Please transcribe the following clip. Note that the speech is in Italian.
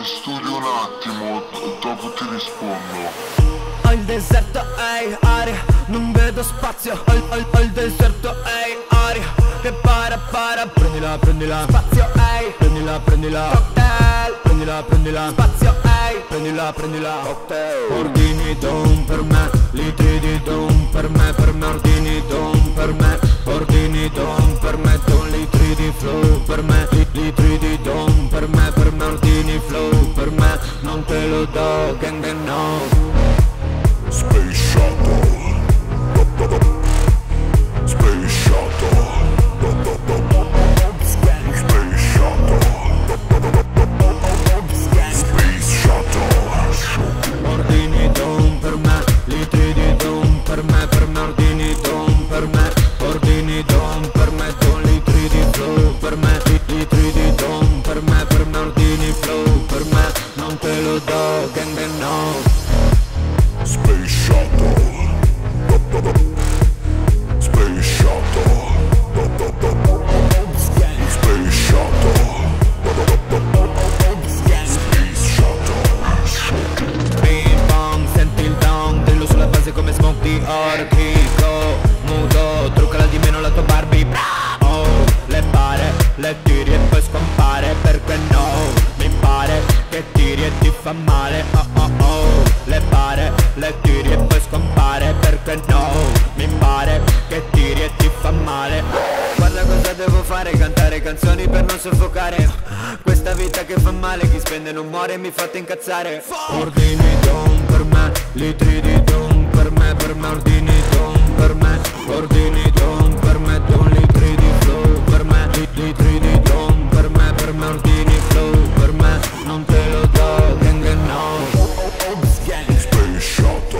studio un attimo, dopo ti rispondo. Ho il deserto, ehi, aria, non vedo spazio. Ho il deserto, ehi, aria, che para. Prendila, spazio, ehi, prendila, cocktail. Prendila, spazio, ehi, prendila, cocktail. Ordini don per me, litri di don per me, ordini don per me. Ordini don per me, don litri di flow per me, litri di don per me, ordini flow per me. Non te lo do, gang no. Space Shuttle, Space Shuttle, Space Shuttle, Space Shuttle. Ordini don per me, litri di don per me, ordini don per me. Ordini don per me, don litri di flow per me, litri di don per me, ordini flow per me. Non te lo do, gang no. Space Shuttle, Space Shuttle, Space Shuttle, Space Shuttle. Bing bong, senti il down, drillo sulla base come smoke di orchico. Muto, truccala di meno la tua Barbie. Oh, le pare, le tiri e poi scompare. Perché no, mi pare che tiri e ti fa male. Oh, le pare, le tiri e poi scompare. Perché no, mi pare che tiri e ti fa male. Guarda cosa devo fare, cantare canzoni per non soffocare questa vita che fa male, chi spende non muore e mi fate incazzare. Ordini don per me, litri di don per me, ordini don per me. Ordini don per me, don litri di flow per me, litri di don per me, ordini flow per me. Non te lo do, gang no. Space Shuttle.